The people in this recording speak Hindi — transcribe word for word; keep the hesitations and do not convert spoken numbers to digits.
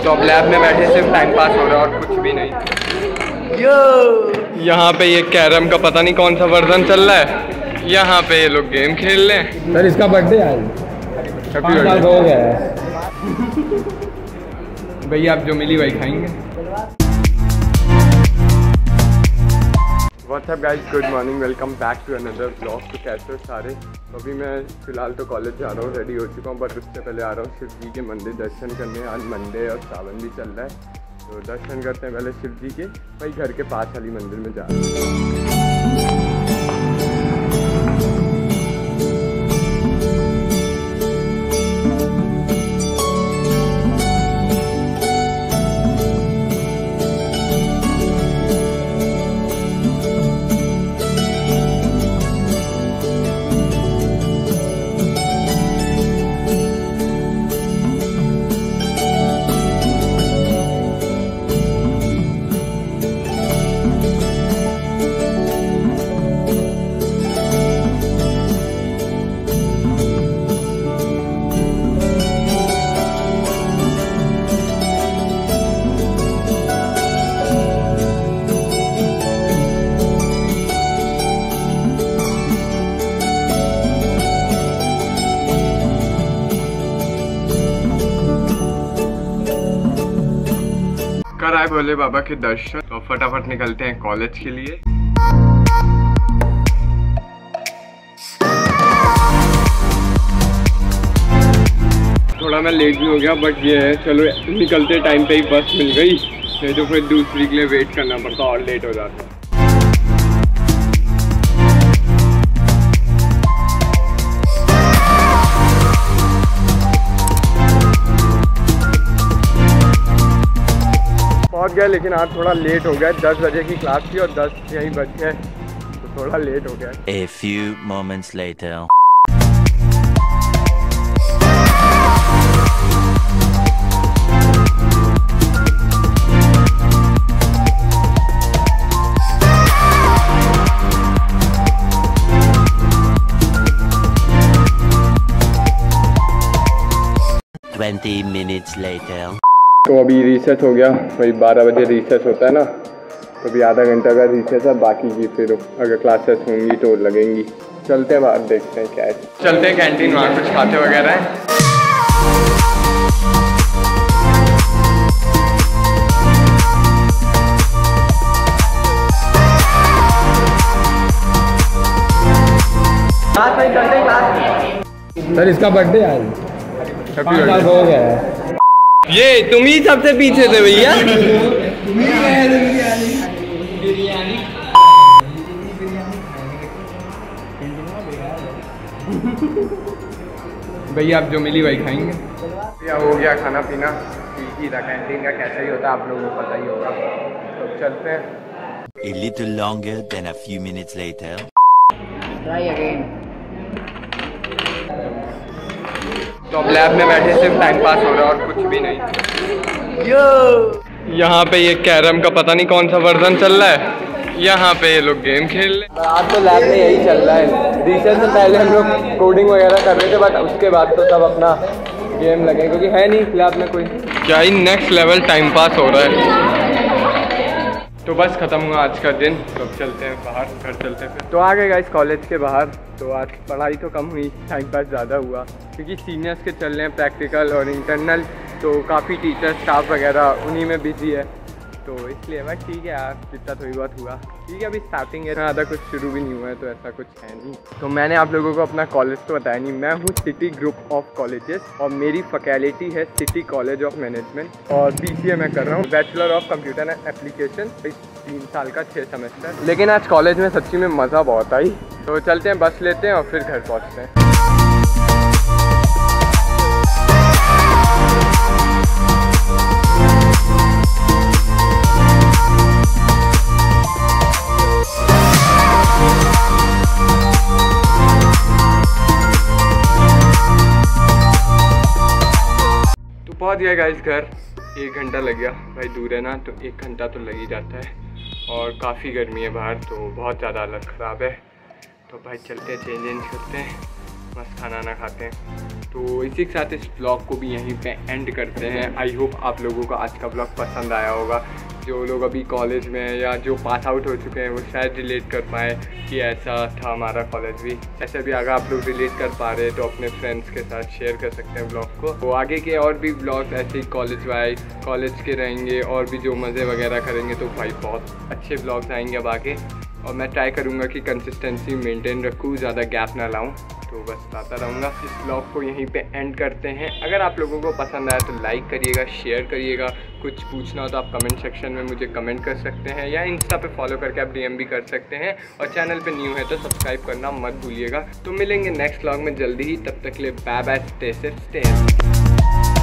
तो अब लैब में बैठे सिर्फ टाइम पास हो रहा है और कुछ भी नहीं। यो यहाँ पे ये कैरम का पता नहीं कौन सा वर्जन चल रहा है, यहाँ पे ये लोग गेम खेल रहे हैं। सर इसका बर्थडे आज पाँच साल हो गया है। भैया आप जो मिली वही खाएंगे। What's up guys, good morning, welcome back to another blog. तो कैसे हो सारे? तो अभी मैं फ़िलहाल तो कॉलेज जा रहा हूँ, रेडी हो चुका हूँ, बट उससे पहले आ रहा हूँ शिव जी के मंदिर दर्शन करने। आज मंडे और सावन भी चल रहा है, तो दर्शन करते हैं पहले शिव जी के। भाई घर के पास वाली मंदिर में जा रहा हूँ। कराए भोले बाबा के दर्शन, तो फटाफट निकलते हैं कॉलेज के लिए। थोड़ा मैं लेट भी हो गया, बट ये है चलो निकलते टाइम पे ही बस मिल गई, नहीं तो फिर दूसरी के लिए वेट करना पड़ता और लेट हो जाता। पहुंच गया, लेकिन आज थोड़ा लेट हो गया। दस बजे की क्लास थी और दस यहीं बज गए, तो थोड़ा लेट हो गया। A few moments later. Twenty minutes later. तो अभी रिसेस हो गया, वही बारह बजे रिसेस होता है ना, तो अभी आधा घंटा का रिसेस है, बाकी की फिर अगर क्लासेस होंगी तो लगेंगी। चलते हैं बाहर, देखते हैं क्या है। चलते हैं कैंटीन, वहाँ कुछ खाते वगैरह हैं। सर इसका बर्थडे आज पाँच साल हो गया है। ये तुम ही सबसे पीछे थे भैया। भैया आप जो मिली वही खाएंगे। भैया हो गया खाना पीना, ठीक ही था। कैंटीन का कैसा ही होता है आप लोगों को पता ही होगा। तो चलते हैं। A little longer than a few minutes later. Try again. तो अब लैब में बैठे सिर्फ टाइम पास हो रहा है और कुछ भी नहीं। यो यहाँ पे ये कैरम का पता नहीं कौन सा वर्जन चल रहा है, यहाँ पे ये लोग गेम खेल रहे हैं। आज तो लैब में यही चल रहा है। रिसेस से पहले हम लोग कोडिंग वगैरह कर रहे थे, बट उसके बाद तो सब अपना गेम लगे, क्योंकि है नहीं लैब में कोई। क्या ही नेक्स्ट लेवल टाइम पास हो रहा है। तो बस ख़त्म हुआ आज का दिन, तो अब चलते हैं बाहर, घर चलते हैं फिर। तो आ गए गाइस कॉलेज के बाहर। तो आज पढ़ाई तो कम हुई, टाइम पास ज़्यादा हुआ, क्योंकि सीनियर्स के चल रहे हैं प्रैक्टिकल और इंटरनल, तो काफ़ी टीचर स्टाफ वगैरह उन्हीं में बिजी है, तो इसलिए भाई ठीक है यार, जितना थोड़ी बहुत हुआ ठीक है। अभी स्टार्टिंग है, ज़्यादा कुछ शुरू भी नहीं हुआ है, तो ऐसा कुछ है नहीं। तो मैंने आप लोगों को अपना कॉलेज तो बताया नहीं। मैं हूँ सिटी ग्रुप ऑफ कॉलेजेस, और मेरी फैकल्टी है सिटी कॉलेज ऑफ मैनेजमेंट, और बी सी ए मैं कर रहा हूँ, bachelor of computer and application, तीन साल का छः सेमेस्टर। लेकिन आज कॉलेज में सच्ची में मज़ा बहुत आई। तो चलते हैं, बस लेते हैं और फिर घर पहुँचते हैं। पहुंच गया गाइस घर। एक घंटा लग गया, भाई दूर है ना, तो एक घंटा तो लग ही जाता है, और काफ़ी गर्मी है बाहर, तो बहुत ज़्यादा हालत ख़राब है। तो भाई चलते हैं, चेंज चेंज करते हैं, मस्त खाना ना खाते हैं। तो इसी के साथ इस ब्लॉग को भी यहीं पे एंड करते हैं। आई होप आप लोगों को आज का ब्लॉग पसंद आया होगा। जो लोग अभी कॉलेज में हैं या जो पास आउट हो चुके हैं वो शायद रिलेट कर पाए कि ऐसा था हमारा कॉलेज भी। ऐसे भी अगर आप लोग रिलेट कर पा रहे हैं तो अपने फ्रेंड्स के साथ शेयर कर सकते हैं ब्लॉग को। तो आगे के और भी ब्लॉग्स ऐसे ही कॉलेज वाइज कॉलेज के रहेंगे और भी जो मज़े वगैरह करेंगे। तो भाई बहुत अच्छे ब्लॉग्स आएंगे अब आगे, और मैं ट्राई करूँगा कि कंसिस्टेंसी मेंटेन रखूँ, ज़्यादा गैप ना लाऊँ। तो बस लाता रहूँगा। इस ब्लॉग को यहीं पे एंड करते हैं। अगर आप लोगों को पसंद आया तो लाइक करिएगा, शेयर करिएगा। कुछ पूछना हो तो आप कमेंट सेक्शन में मुझे कमेंट कर सकते हैं, या इंस्टा पे फॉलो करके आप डीएम भी कर सकते हैं। और चैनल पे न्यू है तो सब्सक्राइब करना मत भूलिएगा। तो मिलेंगे नेक्स्ट ब्लॉग में जल्दी ही, तब तक के लिए bye bye, stay safe, stay healthy.